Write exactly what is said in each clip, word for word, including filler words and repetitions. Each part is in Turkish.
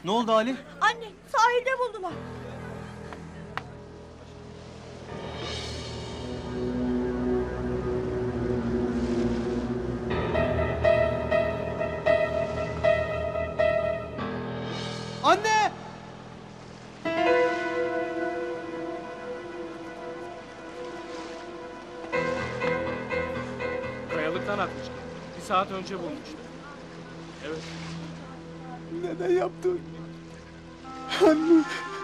Ne oldu Ali? Anne, sahilde buldular. Anne! Kayalıktan atmışlar. Bir saat önce bulmuşlar. Evet. Neden yaptın? Anne!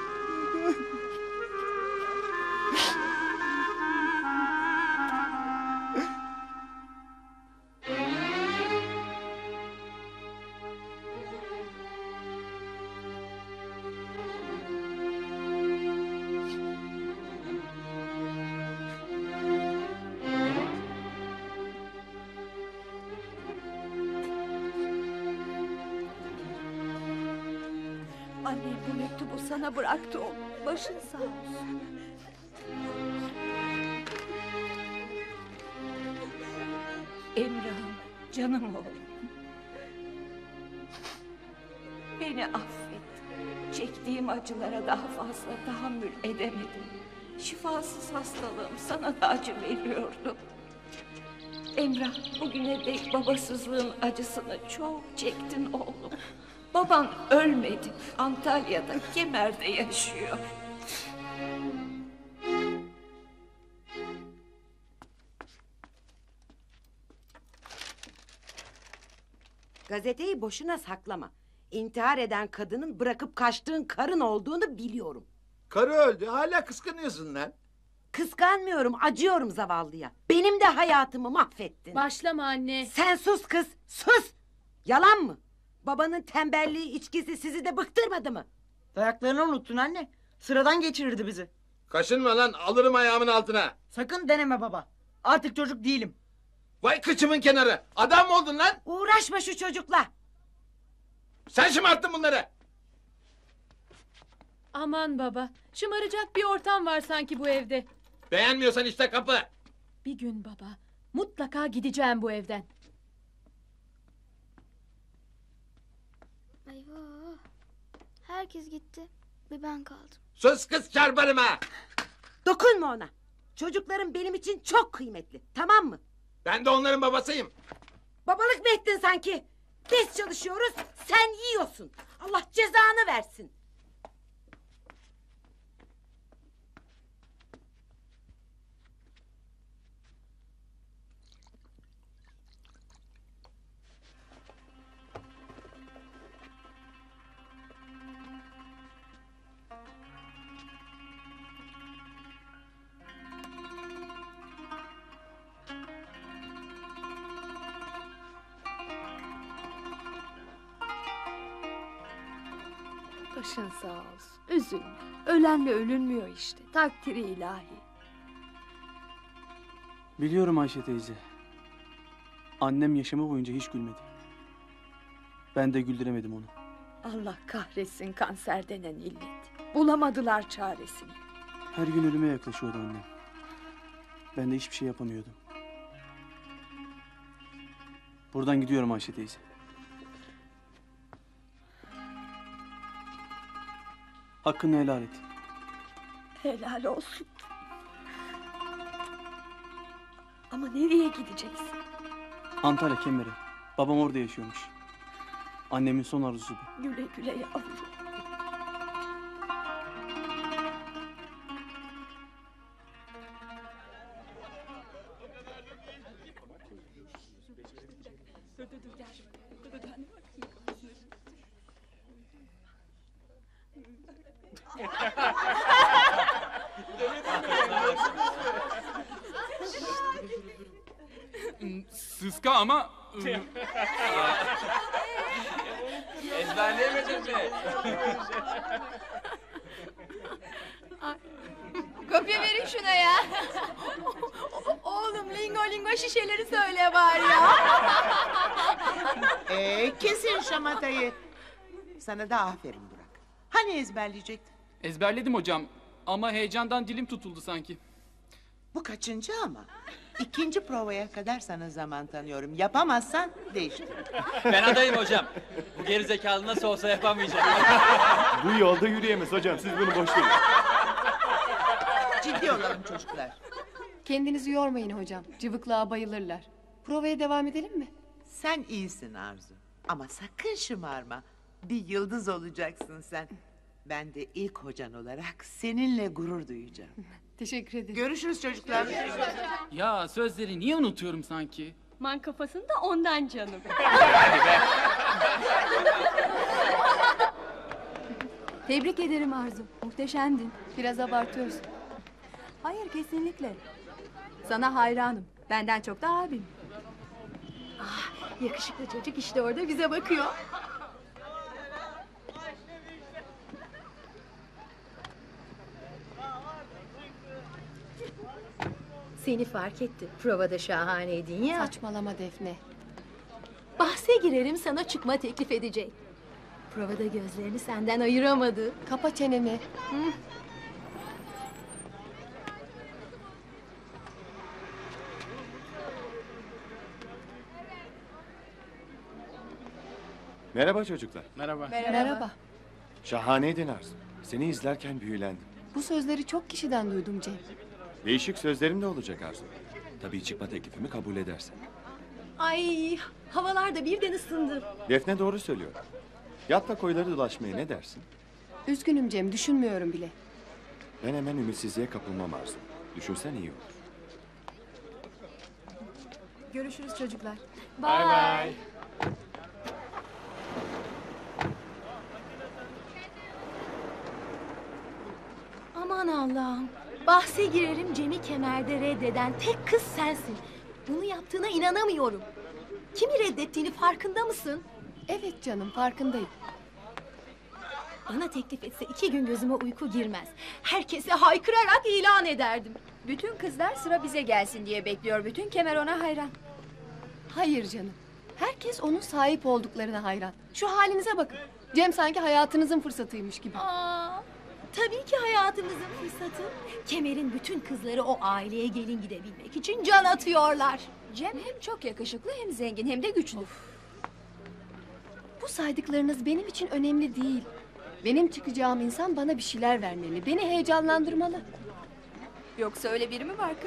Annem bu mektubu sana bıraktı oğlum. Başın sağ olsun. Emrah'ım, canım oğlum. Beni affet. Çektiğim acılara daha fazla tahammül edemedim. Şifasız hastalığım sana da acı veriyordu. Emrah, bugüne dek babasızlığın acısını çok çektin oğlum. Baban ölmedi. Antalya'da, Kemer'de yaşıyor. Gazeteyi boşuna saklama. İntihar eden kadının bırakıp kaçtığın karın olduğunu biliyorum. Karı öldü. Hala kıskanıyorsun lan. Kıskanmıyorum, acıyorum zavallıya. Benim de hayatımı mahvettin. Başlama anne. Sen sus kız, sus! Yalan mı? Babanın tembelliği, içkisi sizi de bıktırmadı mı? Dayaklarını unuttun anne. Sıradan geçirirdi bizi. Kaşınma lan, alırım ayağımın altına. Sakın deneme baba. Artık çocuk değilim. Vay kıçımın kenarı. Adam mı oldun lan? Uğraşma şu çocukla. Sen şımarttın bunları. Aman baba. Şımaracak bir ortam var sanki bu evde. Beğenmiyorsan işte kapı. Bir gün baba. Mutlaka gideceğim bu evden. Eyvah. Herkes gitti. Bir ben kaldım. Sus kız, çarparım ha. Dokunma ona. Çocuklarım benim için çok kıymetli, tamam mı? Ben de onların babasıyım. Babalık mı ettin sanki? Biz çalışıyoruz, sen yiyorsun. Allah cezanı versin. Başın sağ olsun. Üzülme. Ölenle ölünmüyor işte. Takdiri ilahi. Biliyorum Ayşe teyze. Annem yaşamı boyunca hiç gülmedi. Ben de güldüremedim onu. Allah kahretsin kanser denen illet. Bulamadılar çaresini. Her gün ölüme yaklaşıyordu annem. Ben de hiçbir şey yapamıyordum. Buradan gidiyorum Ayşe teyze. Hakkını helal et. Helal olsun. Ama nereye gideceksin? Antalya Kemer'e. Babam orada yaşıyormuş. Annemin son arzusu bu. Güle güle yavrum. Sıska ama... Ezberleyemedim mi? Kopya verin şuna ya. Oğlum lingo lingo şişeleri söyle bari ya. Ee, kesin şamatayı. Sana da aferin Burak. Hani ezberleyecektin? Ezberledim hocam ama heyecandan dilim tutuldu sanki. Bu kaçıncı ama? İkinci provaya kadar sana zaman tanıyorum. Yapamazsan değiştir. Ben adayım hocam. Bu gerizekalı nasıl olsa yapamayacak. Bu yolda yürüyemez hocam. Siz bunu boş verin. Ciddi olalım çocuklar. Kendinizi yormayın hocam. Cıvıklığa bayılırlar. Provaya devam edelim mi? Sen iyisin Arzu. Ama sakın şımarma. Bir yıldız olacaksın sen. Ben de ilk hocan olarak seninle gurur duyacağım. Teşekkür ederim. Görüşürüz çocuklar. Ya sözleri niye unutuyorum sanki? Man kafasını da ondan canım. Tebrik ederim Arzu. Muhteşemdin. Biraz abartıyorsun. Hayır, kesinlikle. Sana hayranım. Benden çok da abim. Ah, yakışıklı çocuk işte orada bize bakıyor. Seni fark etti. Provada şahaneydin ya. Saçmalama Defne. Bahse girerim, sana çıkma teklif edecek. Provada gözlerini senden ayıramadı. Kapa çeneni. Merhaba çocuklar. Merhaba. Merhaba. Şahaneydin Arzu. Seni izlerken büyülendim. Bu sözleri çok kişiden duydum Cem. Değişik sözlerim de olacak Arzu. Tabii çıkma teklifimi kabul edersen. Ay, havalar da birden ısındı. Defne doğru söylüyor. Yatla koyları dolaşmaya ne dersin? Üzgünüm Cem, düşünmüyorum bile. Ben hemen ümitsizliğe kapılmam Arzu. Düşünsen iyi olur. Görüşürüz çocuklar. Bay bay. Aman Allah'ım. Bahse girerim, Cem'i kemerde reddeden tek kız sensin. Bunu yaptığına inanamıyorum. Kimi reddettiğini farkında mısın? Evet canım, farkındayım. Bana teklif etse iki gün gözüme uyku girmez. Herkese haykırarak ilan ederdim. Bütün kızlar sıra bize gelsin diye bekliyor. Bütün Kemer ona hayran. Hayır canım. Herkes onun sahip olduklarına hayran. Şu halinize bakın. Cem sanki hayatınızın fırsatıymış gibi. Aa, tabii ki hayatımızın fırsatı. Kemer'in bütün kızları o aileye gelin gidebilmek için can atıyorlar. Cem hem çok yakışıklı hem zengin hem de güçlü. Bu saydıklarınız benim için önemli değil. Benim çıkacağım insan bana bir şeyler vermeli. Beni heyecanlandırmalı. Yoksa öyle biri mi var kız?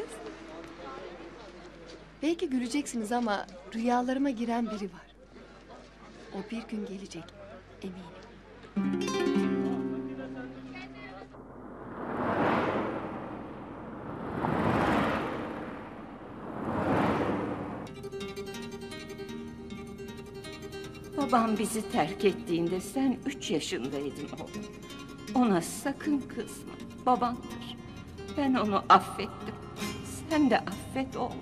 Belki güleceksiniz ama rüyalarıma giren biri var. O bir gün gelecek, eminim. Babam bizi terk ettiğinde sen üç yaşındaydın oğlum. Ona sakın kızma. Babandır. Ben onu affettim. Sen de affet oğlum.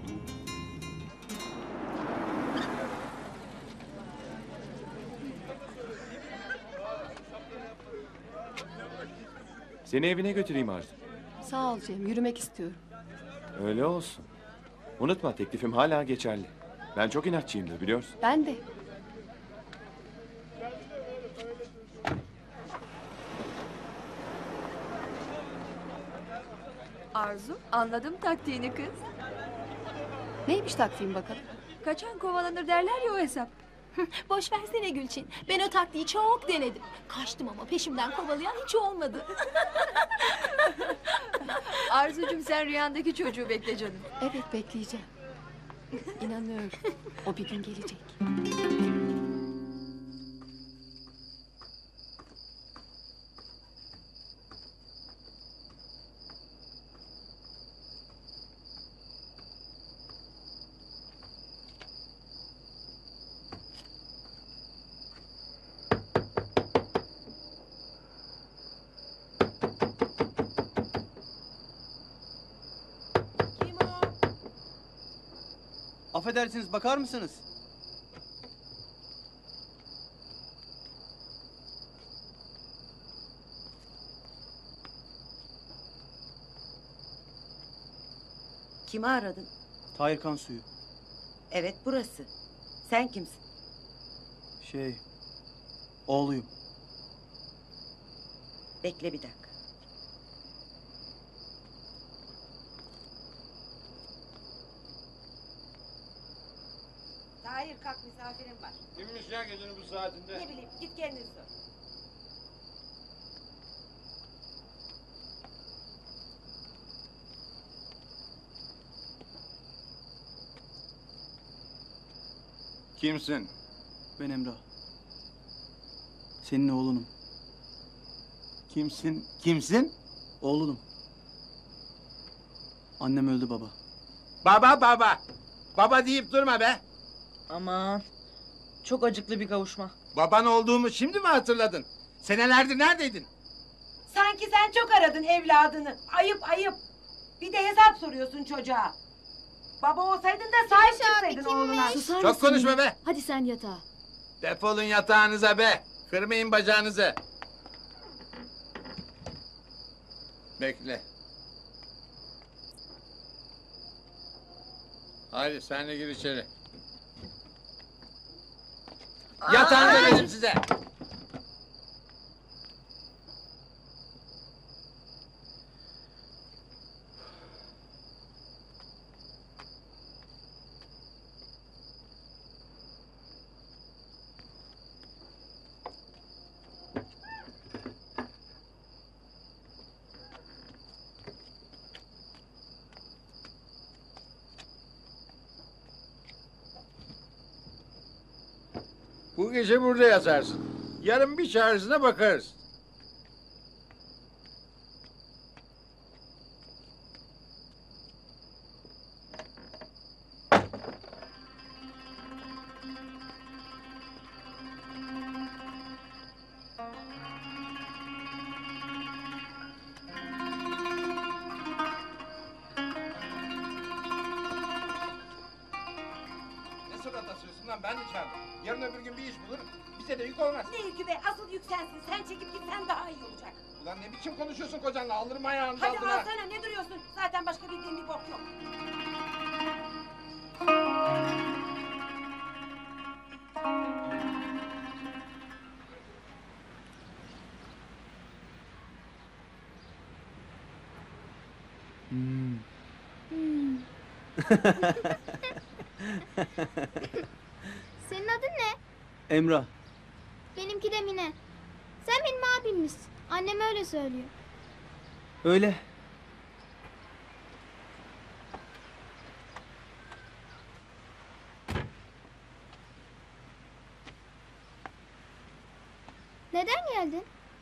Seni evine götüreyim Arzu. Sağ ol Cem, yürümek istiyorum. Öyle olsun. Unutma teklifim hala geçerli. Ben çok inatçıyımdır biliyorsun. Ben de. Arzu, anladım taktiğini kız. Neymiş taktiğim bakalım? Kaçan kovalanır derler ya o hesap. Boş versene Gülçin. Ben o taktiği çok denedim. Kaçtım ama peşimden kovalayan hiç olmadı. Arzucuğum sen rüyandaki çocuğu bekle canım. Evet, bekleyeceğim. İnanıyorum. O bir gün gelecek. Affedersiniz, bakar mısınız? Kimi aradın? Tahir Kansu'yu. Evet, burası. Sen kimsin? Şey, oğluyum. Bekle bir dakika. Hayır kalk misafirim var. Kimmiş ya gecenin bu saatinde? Ne bileyim git kendin sor. Kimsin? Ben Emrah. Senin oğlunum. Kimsin? Kimsin? Oğlunum. Annem öldü baba. Baba baba. Baba deyip durma be. Aman. Çok acıklı bir kavuşma. Baban olduğumu şimdi mi hatırladın? Senelerdir neredeydin? Sanki sen çok aradın evladını. Ayıp ayıp. Bir de hesap soruyorsun çocuğa. Baba olsaydın da sahip çıksaydın oğluna. Susar Çok mısın? konuşma be. Hadi sen yatağa. Defolun yatağınıza be. Kırmayın bacağınızı. Bekle. Hadi sen de gir içeri. Yatağınıza dedim size. Bu gece burada yatarsın. Yarın bir çaresine bakarız. Ne surat asıyorsun lan, ben de çağırdım. Yarın öbür gün bir iş bulurum. Bize de yük olmaz. Ne yükü be asıl yük sensin. Sen çekip gitsen daha iyi olacak. Ulan ne biçim konuşuyorsun kocanla? Alırım ayağını Hadi altına. alsana ne duruyorsun? Zaten başka bildiğin bir bok yok. Hmm. Senin adın ne? Emrah. Benimki de Mine. Sen benim abimmişsin. Annem öyle söylüyor. Öyle. Neden geldin?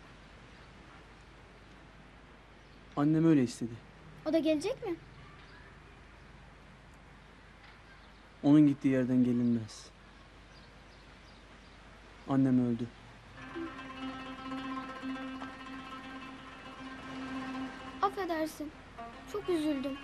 Annem öyle istedi. O da gelecek mi? Onun gittiği yerden gelinmez. Annem öldü. Affedersin. Çok üzüldüm.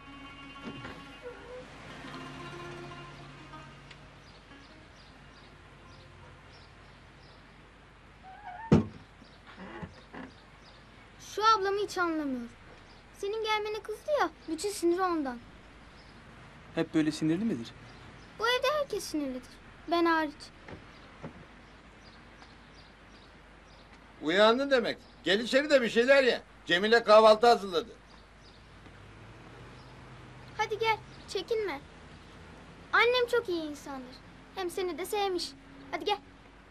Şu ablamı hiç anlamıyorum. Senin gelmene kızdı ya, bütün siniri ondan. Hep böyle sinirli midir? Bu evde herkes sinirlidir. Ben hariç. Uyandın demek. Gel içeri de bir şeyler ye. Cemile kahvaltı hazırladı. Hadi gel, çekinme. Annem çok iyi insandır. Hem seni de sevmiş. Hadi gel.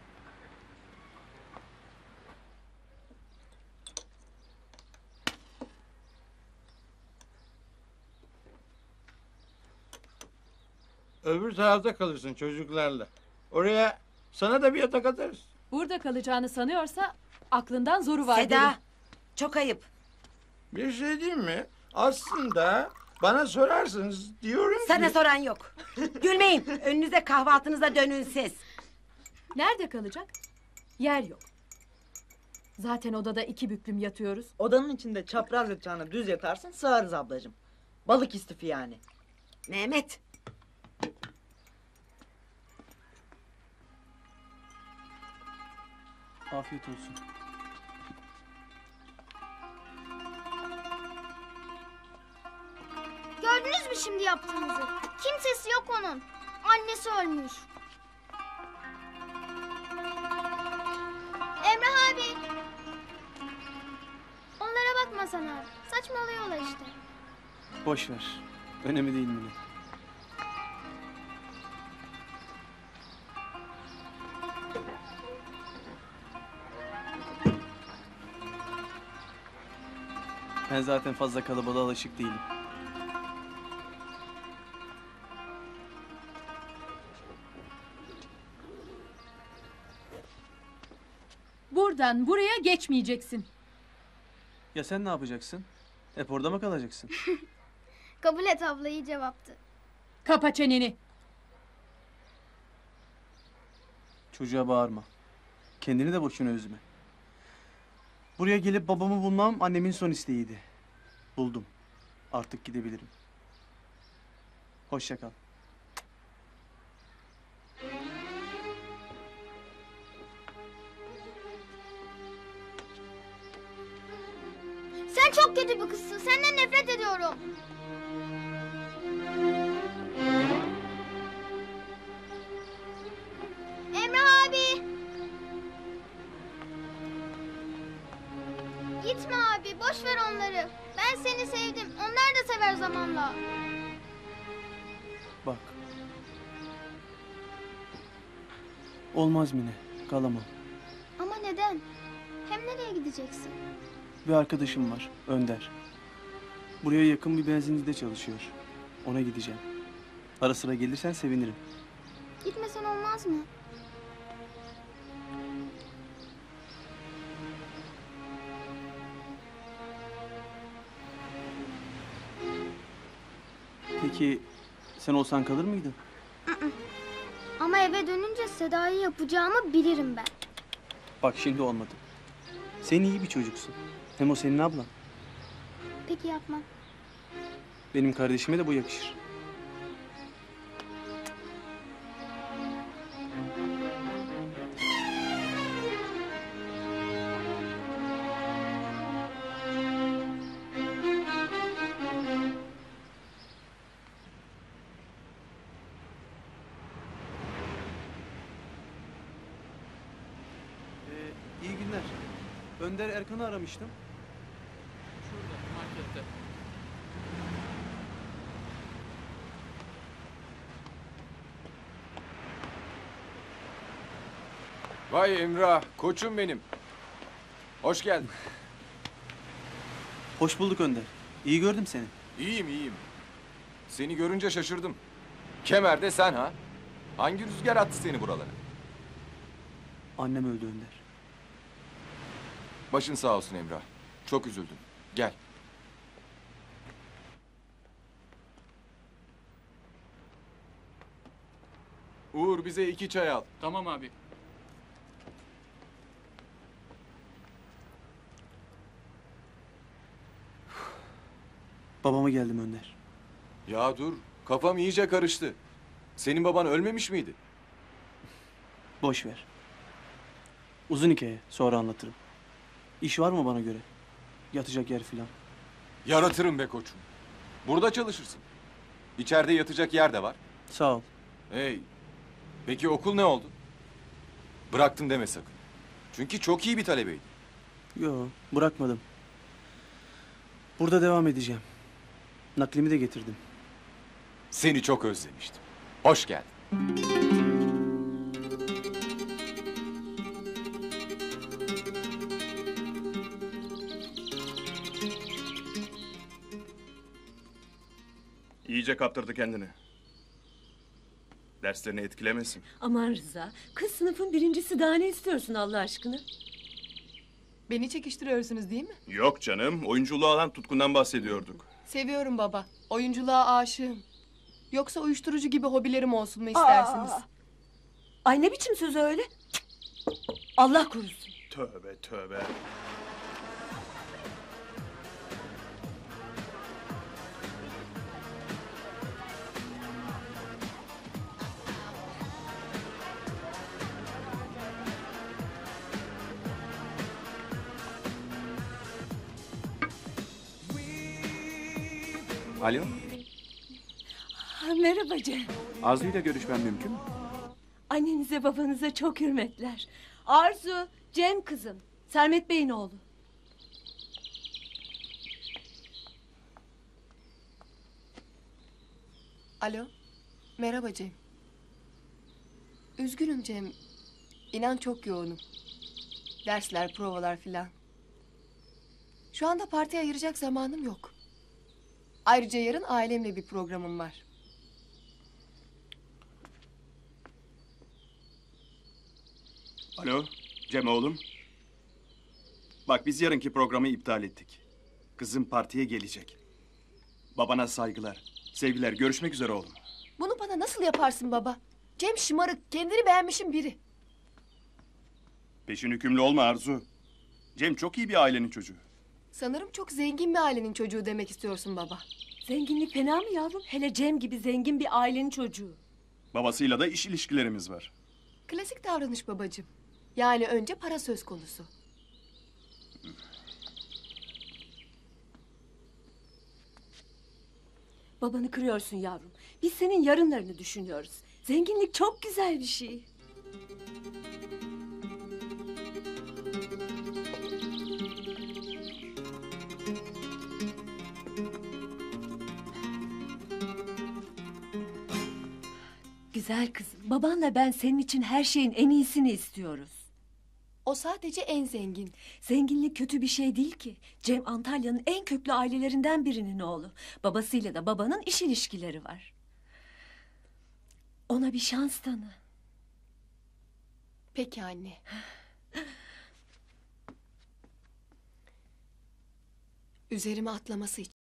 Öbür tarafta kalırsın çocuklarla. Oraya sana da bir yatak atarız. Burada kalacağını sanıyorsa aklından zoru var. Seda derim. çok ayıp. Bir şey diyeyim mi? Aslında bana sorarsınız diyorum Sana ki... soran yok. Gülmeyin. Önünüze kahvaltınıza dönün siz. Nerede kalacak? Yer yok. Zaten odada iki büklüm yatıyoruz. Odanın içinde çapraz yatağına düz yatarsın sığarız ablacığım. Balık istifi yani. Mehmet. Afiyet olsun. Gördünüz mü şimdi yaptığınızı? Kimsesi yok onun. Annesi ölmüş. Emrah abi. Onlara bakma sen abi. Saçmalıyorlar işte. Boş ver. Önemli değil Mine. Ben zaten fazla kalabalığa alışık değilim. Buradan buraya geçmeyeceksin. Ya sen ne yapacaksın? Hep orada mı kalacaksın? Kabul et abla, iyi cevaptı. Kapa çeneni. Çocuğa bağırma. Kendini de boşuna üzme. Buraya gelip babamı bulmam annemin son isteğiydi. Buldum. Artık gidebilirim. Hoşça kal. Sen çok kötü bir kızsın. Senden nefret ediyorum. Emrah abi. Gitme abi. Boş ver onları. Ben seni sevdim. Onlar da sever zamanla. Bak. Olmaz Mine. Kalamam. Ama neden? Hem nereye gideceksin? Bir arkadaşım var. Önder. Buraya yakın bir benzincide çalışıyor. Ona gideceğim. Ara sıra gelirsen sevinirim. Gitmesen olmaz mı? Peki sen olsan kalır mıydın? Ama eve dönünce Seda'yı yapacağımı bilirim ben. Bak şimdi olmadı. Sen iyi bir çocuksun. Hem o senin ablan. Peki yapmam. Benim kardeşime de bu yakışır. Ee, iyi günler. Önder Erkan'ı aramıştım. Şurada markette. Vay Emrah, koçum benim. Hoş geldin. Hoş bulduk Önder. İyi gördüm seni. İyiyim, iyiyim. Seni görünce şaşırdım. Kemer'de sen ha? Hangi rüzgar attı seni buralara? Annem öldü Önder. Başın sağ olsun Emrah. Çok üzüldüm. Gel. Uğur bize iki çay al. Tamam abi. Babama geldim Önder. Ya dur, kafam iyice karıştı. Senin baban ölmemiş miydi? Boş ver. Uzun hikaye. Sonra anlatırım. İş var mı bana göre? Yatacak yer filan. Yaratırım be koçum. Burada çalışırsın. İçeride yatacak yer de var. Sağ ol. Hey, peki okul ne oldu? Bıraktım deme sakın. Çünkü çok iyi bir talebeydi. Yo, bırakmadım. Burada devam edeceğim. Naklimi de getirdim. Seni çok özlemiştim. Hoş geldin. İyice kaptırdı kendini. Derslerini etkilemesin. Aman Rıza, kız sınıfın birincisi, daha ne istiyorsun Allah aşkına? Beni çekiştiriyorsunuz değil mi? Yok canım, oyunculuğa olan tutkundan bahsediyorduk. Seviyorum baba. Oyunculuğa aşığım. Yoksa uyuşturucu gibi hobilerim olsun mu istersiniz? Aa! Ay ne biçim söz öyle? Allah korusun. Tövbe tövbe. Alo, Ha, merhaba Cem. Arzu ile görüşmem mümkün mü? Annenize babanıza çok hürmetler. Arzu, Cem kızım. Sermet Bey'in oğlu. Alo. Merhaba Cem. Üzgünüm Cem. İnan çok yoğunum. Dersler, provalar filan. Şu anda partiye ayıracak zamanım yok. Ayrıca yarın ailemle bir programım var. Alo, Cem oğlum. Bak biz yarınki programı iptal ettik. Kızım partiye gelecek. Babana saygılar, sevgiler. Görüşmek üzere oğlum. Bunu bana nasıl yaparsın baba? Cem şımarık, kendini beğenmişin biri. Peşin hükümlü olma Arzu. Cem çok iyi bir ailenin çocuğu. Sanırım çok zengin bir ailenin çocuğu demek istiyorsun baba. Zenginlik fena mı yavrum? Hele Cem gibi zengin bir ailenin çocuğu. Babasıyla da iş ilişkilerimiz var. Klasik davranış babacığım. Yani önce para söz konusu. Babanı kırıyorsun yavrum. Biz senin yarınlarını düşünüyoruz. Zenginlik çok güzel bir şey. Güzel kızım, babanla ben senin için her şeyin en iyisini istiyoruz. O sadece en zengin. Zenginlik kötü bir şey değil ki. Cem Antalya'nın en köklü ailelerinden birinin oğlu. Babasıyla da babanın iş ilişkileri var. Ona bir şans tanı. Peki anne. Üzerime atlaması için.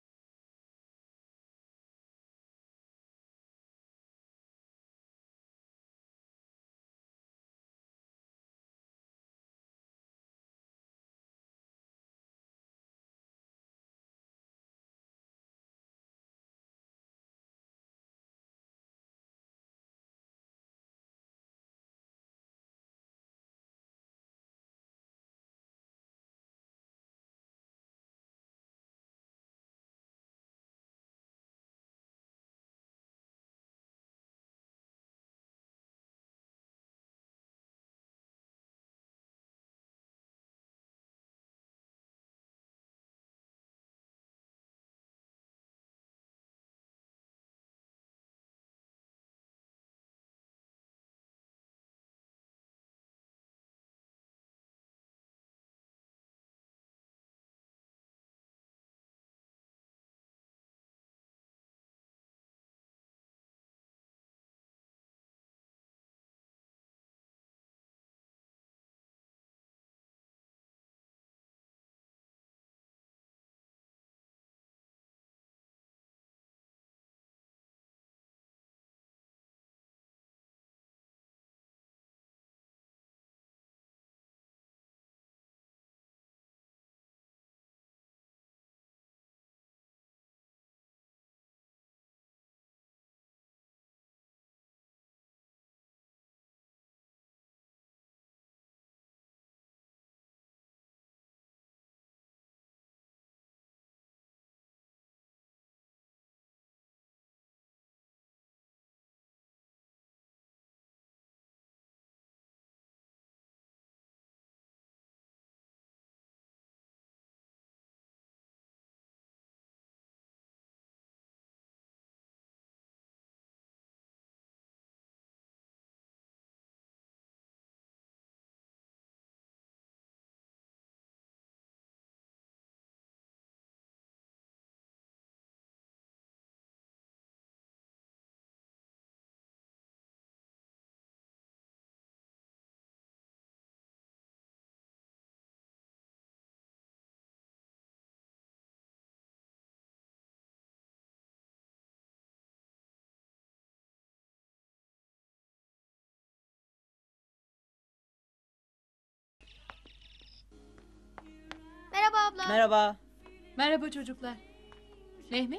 Merhaba abla. Merhaba. Merhaba çocuklar. Mehmet,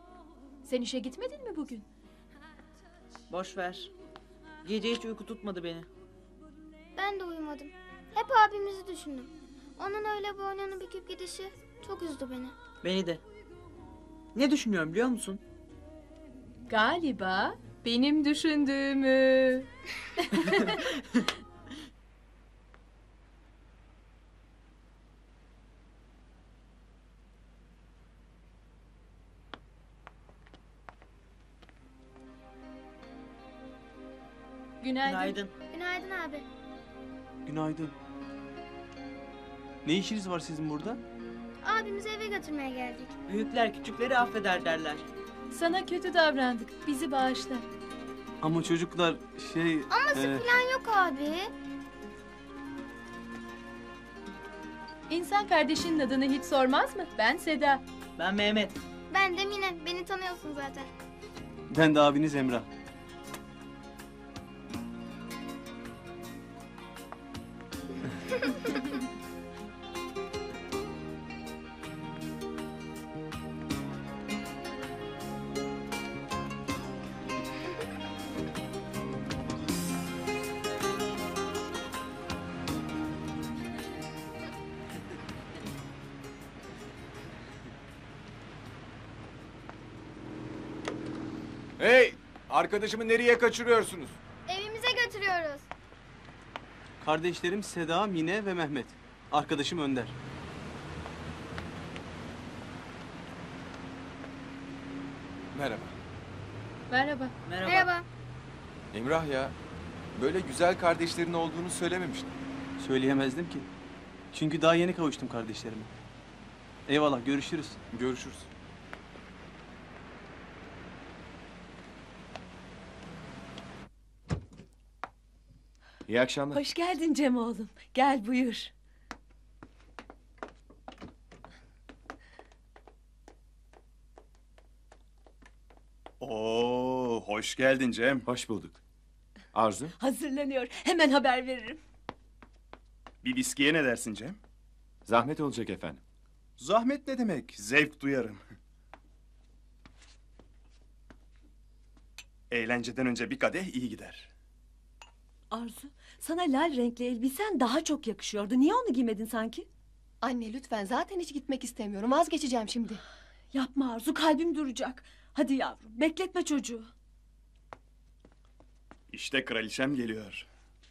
sen işe gitmedin mi bugün? Boş ver. Gece hiç uyku tutmadı beni. Ben de uyumadım. Hep abimizi düşündüm. Onun öyle boynunu büküp gidişi çok üzdü beni. Beni de. Ne düşünüyorum biliyor musun? Galiba benim düşündüğümü. Günaydın. Günaydın. Günaydın abi. Günaydın. Ne işiniz var sizin burada? Abimizi eve götürmeye geldik. Büyükler küçükleri affeder derler. Sana kötü davrandık. Bizi bağışla. Ama çocuklar şey... Aması e, falan yok abi. İnsan kardeşinin adını hiç sormaz mı? Ben Seda. Ben Mehmet. Ben de Mine. Beni tanıyorsun zaten. Ben de abiniz Emrah. Hey! Arkadaşımı nereye kaçırıyorsunuz? Evimize götürüyoruz. Kardeşlerim Seda, Mine ve Mehmet. Arkadaşım Önder. Merhaba. Merhaba. Merhaba. Emrah ya, böyle güzel kardeşlerin olduğunu söylememiştin. Söyleyemezdim ki. Çünkü daha yeni kavuştum kardeşlerime. Eyvallah, görüşürüz. Görüşürüz. İyi akşamlar. Hoş geldin Cem oğlum. Gel buyur. Oo, hoş geldin Cem. Hoş bulduk. Arzu? Hazırlanıyor. Hemen haber veririm. Bir viskiye ne dersin Cem? Zahmet olacak efendim. Zahmet ne demek? Zevk duyarım. Eğlenceden önce bir kadeh iyi gider. Arzu, sana lal renkli elbisen daha çok yakışıyordu. Niye onu giymedin sanki? Anne lütfen, zaten hiç gitmek istemiyorum. Vazgeçeceğim şimdi. Yapma Arzu, kalbim duracak. Hadi yavrum, bekletme çocuğu. İşte kraliçem geliyor.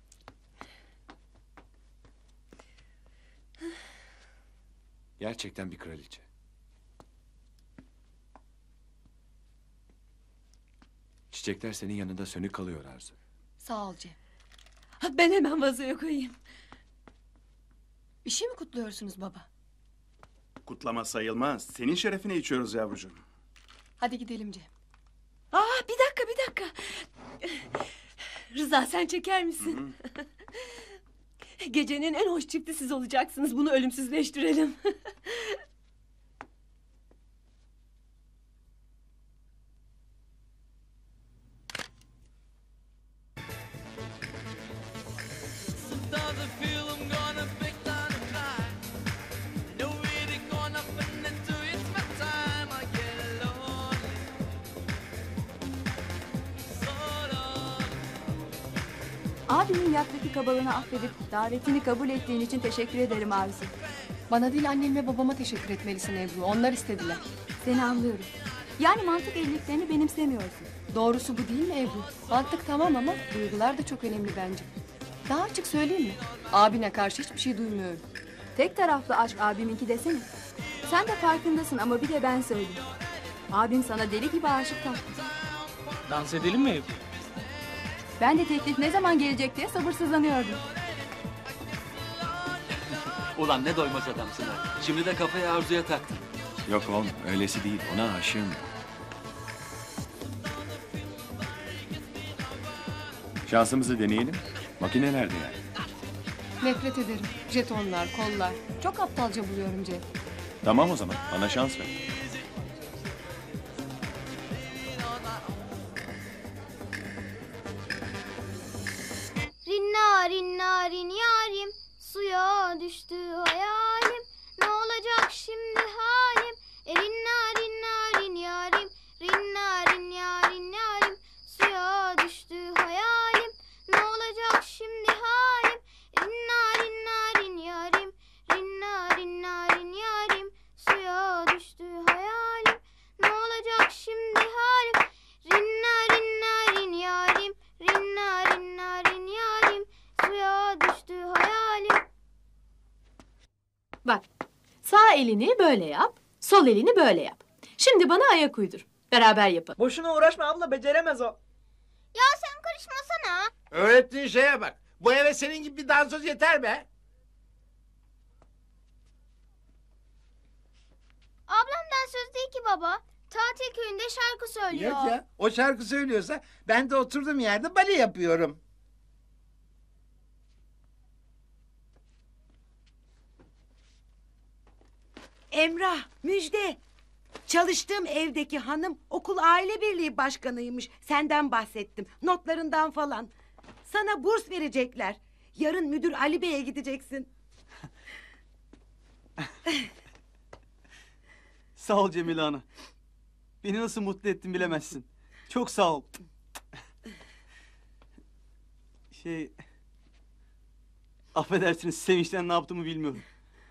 Gerçekten bir kraliçe. Çiçekler senin yanında sönük kalıyor Arzu. Sağ ol Cem. Ben hemen vazoya koyayım. Bir şey mi kutluyorsunuz baba? Kutlama sayılmaz. Senin şerefine içiyoruz yavrucuğum. Hadi gidelim Cem. Aa, bir dakika, bir dakika. Rıza, sen çeker misin? Gecenin en hoş çifti siz olacaksınız. Bunu ölümsüzleştirelim. Abimin yaktaki kabalığını affedip davetini kabul ettiğin için teşekkür ederim Arzu. Bana değil, annem ve babama teşekkür etmelisin Ebru. Onlar istediler. Seni anlıyorum. Yani mantık evliliklerini benimsemiyorsun. Doğrusu bu değil mi Ebru? Mantık tamam ama duygular da çok önemli bence. Daha açık söyleyeyim mi? Abine karşı hiçbir şey duymuyorum. Tek taraflı aşk abiminki desene. Sen de farkındasın ama bir de ben söyleyeyim. Abim sana deli gibi aşık taktı. Dans edelim mi Ebru? Ben de teklif ne zaman gelecek diye sabırsızlanıyordum. Ulan ne doymaz adamsın ha. Şimdi de kafaya Arzu'ya taktın. Yok oğlum, öylesi değil. Ona aşığım. Şansımızı deneyelim. Makine nerede yani? Nefret ederim. Jetonlar, kollar. Çok aptalca buluyorum Cem. Tamam o zaman, bana şans ver. Rinna rinna rin yarim, suya düştü hayalim. Ne olacak şimdi halim? E, rinna rinna rin yarim, rinna rin yarin yarim, suya düştü hayalim. Ne olacak şimdi halim? Rinna rinna rin yarim, rinna rinna rin yarim, suya düştü hayalim. Ne olacak şimdi halim? Rinna rinna rin yarim, rinna rinna rin yarim, suya düştü hayalim. Bak, sağ elini böyle yap, sol elini böyle yap. Şimdi bana ayak uydur. Beraber yapalım. Boşuna uğraşma abla, beceremez o. Ya sen karışmasana. Öğrettiğin şeye bak. Bu eve senin gibi bir dansöz yeter be. söz değil ki baba. Tatil köyünde şarkı söylüyor. Yok ya. O şarkı söylüyorsa ben de oturduğum yerde bale yapıyorum. Emrah, müjde. Çalıştığım evdeki hanım okul aile birliği başkanıymış. Senden bahsettim. Notlarından falan. Sana burs verecekler. Yarın müdür Ali Bey'e gideceksin. Sağ ol Cemile Ana. Beni nasıl mutlu ettin bilemezsin. Çok sağ ol. Şey... Affedersiniz, sevinçten ne yaptığımı bilmiyorum.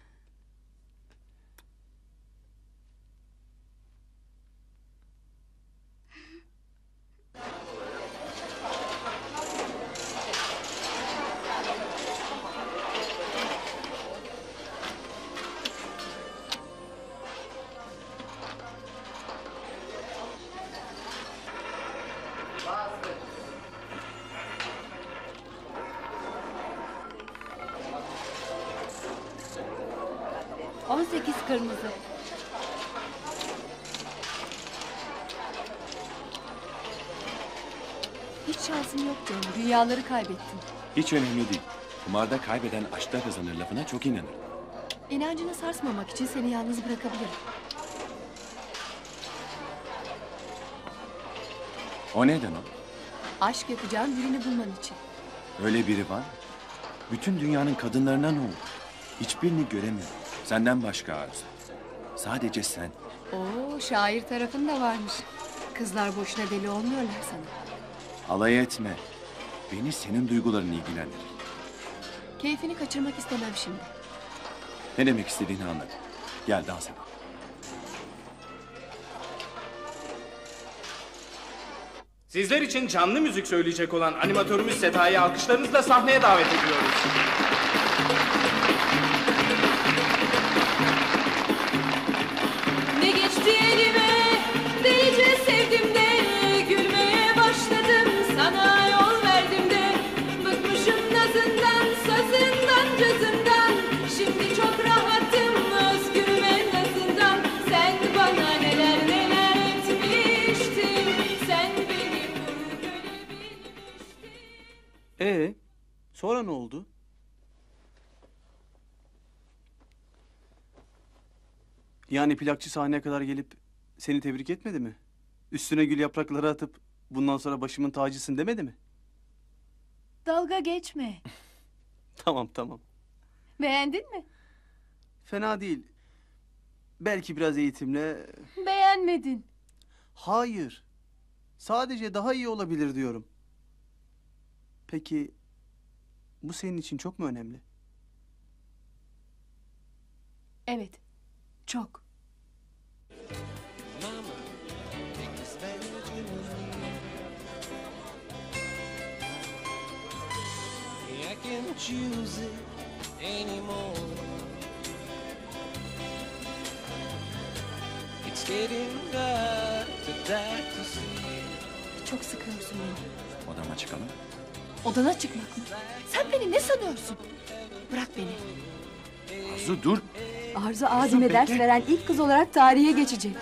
On sekiz kırmızı. Hiç şansın yok canım. Dünyaları kaybettin. Hiç önemli değil. Kumarda kaybeden aşkta kazanır lafına çok inanırım. İnancını sarsmamak için seni yalnız bırakabilirim. O neden o? Aşk yapacağın birini bulman için. Öyle biri var mı? Bütün dünyanın kadınlarına ne oldu? Hiçbirini göremiyorum. Senden başka Arzu. Sadece sen. Oo, şair tarafın da varmış. Kızlar boşuna deli olmuyorlar sana. Alay etme. Beni senin duyguların ilgilendirir. Keyfini kaçırmak istemem şimdi. Ne demek istediğini anladım. Gel dans edelim. Sizler için canlı müzik söyleyecek olan animatörümüz Seta'yı alkışlarınızla sahneye davet ediyoruz. Ne geçti elime, delice sevdim de, gülmeye başladım, sana yol verdim de. Bıkmışım nazından, sazından, cazından, şimdi çok rahatım, özgürüm en azından. Sen bana neler neler etmiştin, sen beni Ee, sonra ne oldu? Yani plakçı sahneye kadar gelip seni tebrik etmedi mi? Üstüne gül yaprakları atıp bundan sonra başımın tacısın demedi mi? Dalga geçme. Tamam tamam. Beğendin mi? Fena değil. Belki biraz eğitimle... Beğenmedin. Hayır. Sadece daha iyi olabilir diyorum. Peki bu senin için çok mu önemli? Evet. Çok. I can't choose it anymore. It's getting hard to die to see. Çok sıkıyorsun beni. Odama çıkalım. Odana çıkmak mı? Sen beni ne sanıyorsun? Bırak beni. Arzu dur. Arzu Adem'e ders veren ilk kız olarak tarihe geçecek.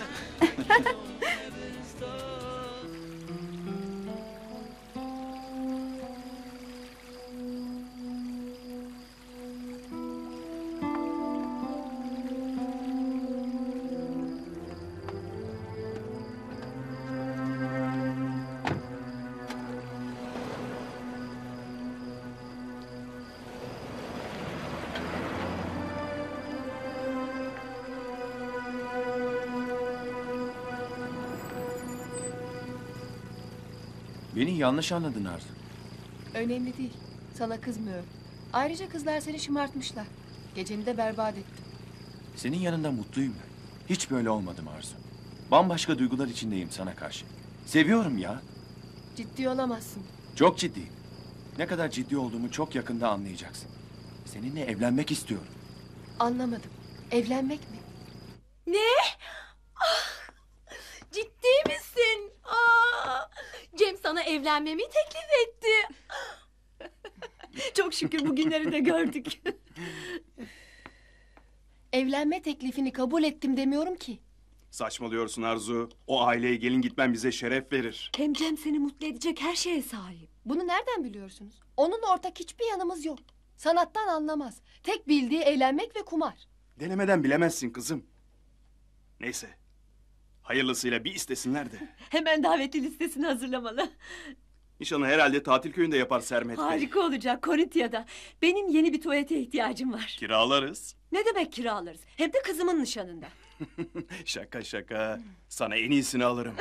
Beni yanlış anladın Arzu. Önemli değil. Sana kızmıyorum. Ayrıca kızlar seni şımartmışlar. Geceni de berbat ettim. Senin yanında mutluyum ben. Hiç böyle olmadım Arzu. Bambaşka duygular içindeyim sana karşı. Seviyorum ya. Ciddi olamazsın. Çok ciddiyim. Ne kadar ciddi olduğumu çok yakında anlayacaksın. Seninle evlenmek istiyorum. Anlamadım. Evlenmek mi? Ne? Ah, ciddi misin? Aa, Cem sana evlenmemi teklif etti. Çok şükür bugünleri de gördük. Evlenme teklifini kabul ettim demiyorum ki. Saçmalıyorsun Arzu. O aileye gelin gitmen bize şeref verir. Hem Cem seni mutlu edecek her şeye sahip. Bunu nereden biliyorsunuz? Onunla ortak hiçbir yanımız yok. Sanattan anlamaz. Tek bildiği eğlenmek ve kumar. Denemeden bilemezsin kızım. Neyse. Hayırlısıyla bir istesinler de. Hemen davetli listesini hazırlamalı. Nişanı herhalde tatil köyünde yapar Sermet Bey. Harika olacak Korintya'da. Benim yeni bir tuvalete ihtiyacım var. Kiralarız. Ne demek kiralarız? Hem de kızımın nişanında. Şaka şaka. Sana en iyisini alırım.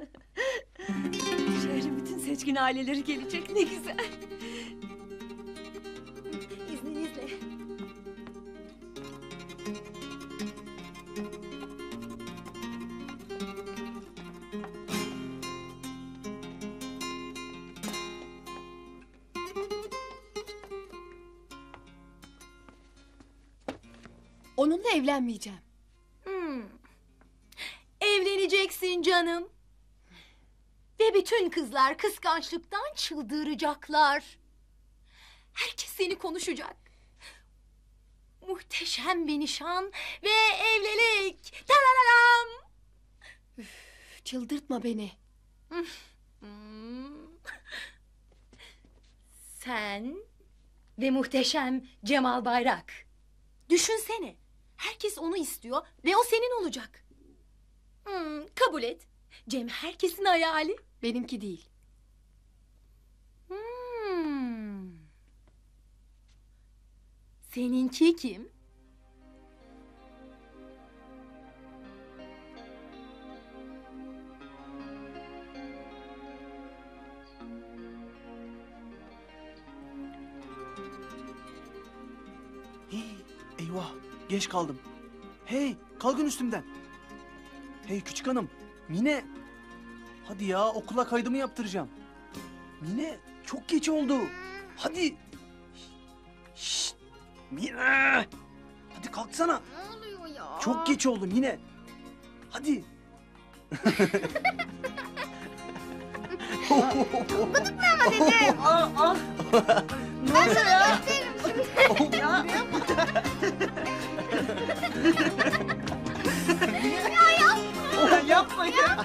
Şehrin bütün seçkin aileleri gelecek, ne güzel. İzninizle. Onunla evlenmeyeceğim. Hmm. Evleneceksin canım. Ve bütün kızlar kıskançlıktan çıldıracaklar. Herkes seni konuşacak. Muhteşem bir nişan ve evlilik. Tarararam. Üf, çıldırtma beni. Hmm. Sen ve muhteşem Cemal Bayrak. Düşünsene. Herkes onu istiyor ve o senin olacak. Hmm, kabul et. Cem herkesin hayali. Benimki değil. Hmm. Seninki kim? Hii, eyvah, geç kaldım. Hey, kalkın üstümden. Hey küçük hanım, Mine. Hadi ya, okula kaydımı yaptıracağım. Mine, çok geç oldu. Hadi. Şşt, Mine. Hadi kalksana. Ne oluyor ya? Çok geç oldu Mine. Hadi. Gıdıkla ama dedim. Ben sana gösteririm şimdi. Ya. Ya yapma. Yapma ya.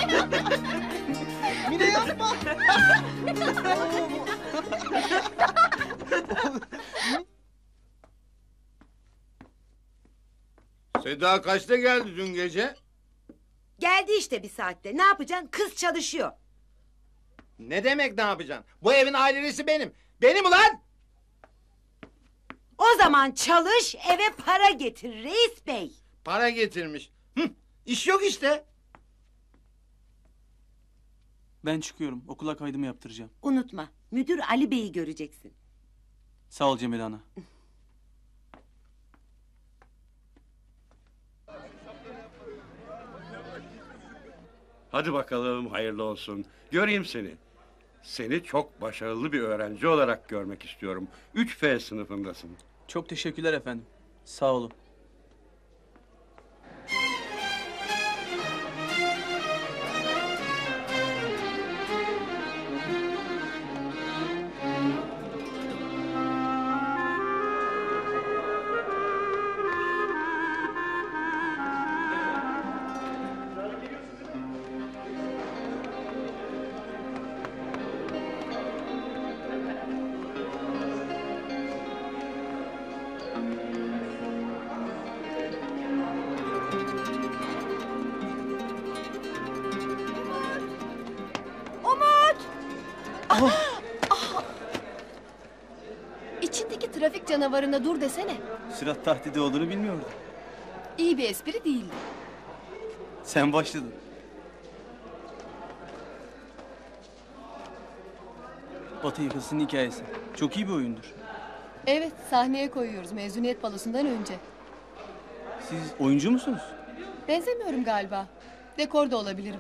Mine yapma. Seda kaçta geldi dün gece? Geldi işte bir saatte. Ne yapacaksın? Kız çalışıyor. Ne demek ne yapacaksın? Bu evin ailesi benim. Benim ulan! O zaman çalış, eve para getir reis bey. Para getirmiş. Hı, iş yok işte. Ben çıkıyorum, okula kaydımı yaptıracağım. Unutma, müdür Ali Bey'i göreceksin. Sağ ol Cemil Ana. Hadi bakalım hayırlı olsun. Göreyim seni. Seni çok başarılı bir öğrenci olarak görmek istiyorum. üç F sınıfındasın. Çok teşekkürler efendim. Sağ olun. İçindeki trafik canavarına dur desene. Sırat tahdidi olduğunu bilmiyordum. İyi bir espri değildi. Sen başladın. Batı Yakası'nın hikayesi. Çok iyi bir oyundur. Evet, sahneye koyuyoruz mezuniyet balosundan önce. Siz oyuncu musunuz? Benzemiyorum galiba. Dekorda olabilirim.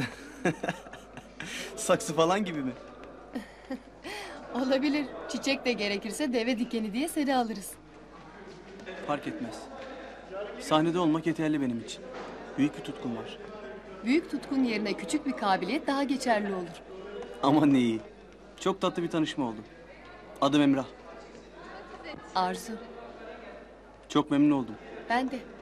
Saksı falan gibi mi? Olabilir. Çiçek de gerekirse deve dikeni diye seri alırız. Fark etmez. Sahnede olmak yeterli benim için. Büyük bir tutkum var. Büyük tutkun yerine küçük bir kabiliyet daha geçerli olur. Aman ne iyi. Çok tatlı bir tanışma oldu. Adım Emrah. Arzu. Çok memnun oldum. Ben de.